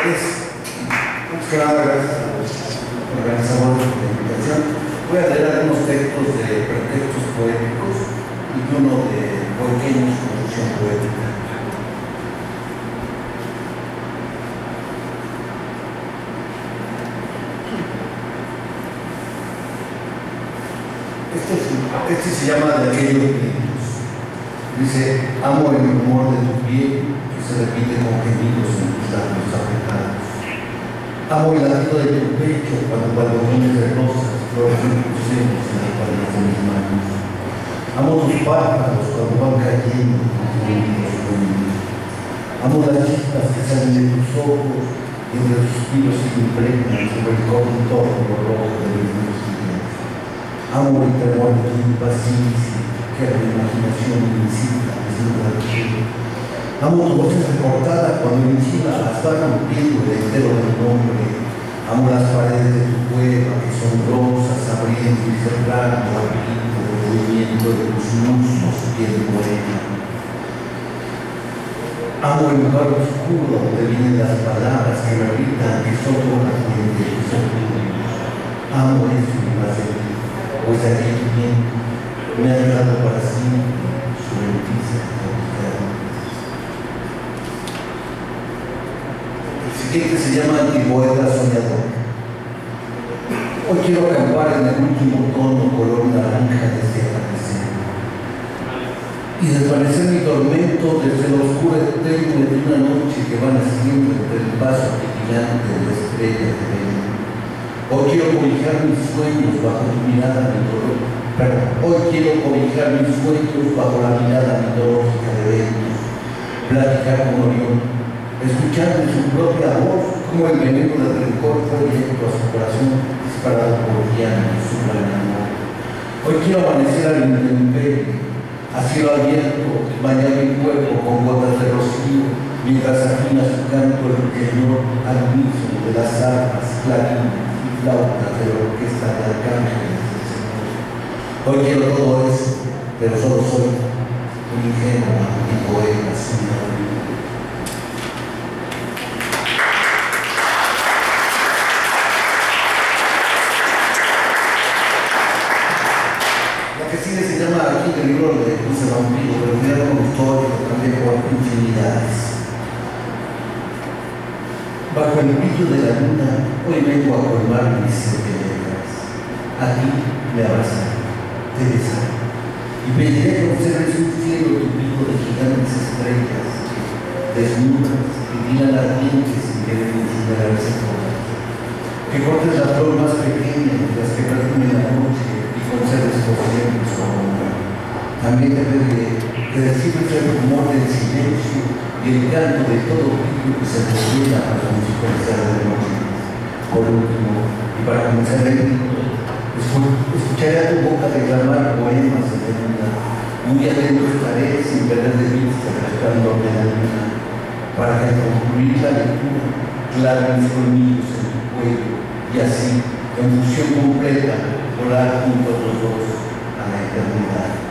Muchas gracias a los organizadores de la invitación. Voy a leer algunos textos de pretextos poéticos y uno de pequeños construcción poética. Este se llama De aquellos vientos. Dice: amo el rumor de tu piel que se repite con gemidos en tus labios apretados. Amo el latido de tu pecho cuando baldones de rosas florecen tus senos en las palmas de mis manos. Amo tus párpados cuando van cayendo con gemidos sueños. Amo las chispas que salen de tus ojos y entre tus suspiros se impregnan sobre el contorno rojo de mis mejillas. Amo el temor de tu impaciencia que a la imaginación me incita a desnudar tu cielo. Amo tu voz recortada cuando encima las va rompiendo el entero del nombre. Amo las paredes de tu cueva que son rosas abriendo y cerrando al ritmo del movimiento de tus muslos piel morena. Amo el lugar oscuro donde vienen las palabras que me gritan que son solamente tus sentidos. Amo eso y más de ti, pues aquel tiempo me ha dado para siempre su bendición tropical. El siguiente se llama Antipoeta Soñador. Hoy quiero acampar en el último tono color naranja de este atardecer y desvanecer mi tormento desde la oscura eterna de una noche que va naciendo entre el paso titilante de la estrella de verano. Hoy quiero cobijar mis sueños bajo tu mirada hoy quiero cobijar mis sueños bajo la mirada mitológica de Venus, platicar con Orión, escuchar de su propia voz como el veneno del rencor fue directo a su corazón disparado por Diana y su gran amor. Hoy quiero amanecer al intemperie, a cielo abierto, bañar mi cuerpo con gotas de rocío, mientras afina su canto el ruiseñor al unísono de las arpas, clarines y flautas de la orquesta de arcángeles del Señor. Hoy quiero todo eso, pero solo soy un ingenuo antipoeta soñador. Se llama aquí el libro de José Vampiro, pero cuidado con historia, también por infinidades. Bajo el brillo de la luna, hoy vengo a colmar mis certezas. Aquí me abrazaré, te besaré, y pediré que observes un cielo tupido de gigantes estrellas, desnudas, que miran ardientes sin querer incinerarse todas. Que cortes la flor más pequeña de las que perfumen la noche y conserves por siempre su amor. También te pediré que recibes el rumor del silencio y el canto de todo brillo que se revela para la musicalizar de noche. Por último, y para comenzar el grito, escucharé a tu boca declamar poemas de luna. Muy atento estaré sin perder de vista respetándome la luna, para que al concluir la lectura claven mis colmillos en tu cuello y así, en fusión completa, volar juntos los dos a la eternidad.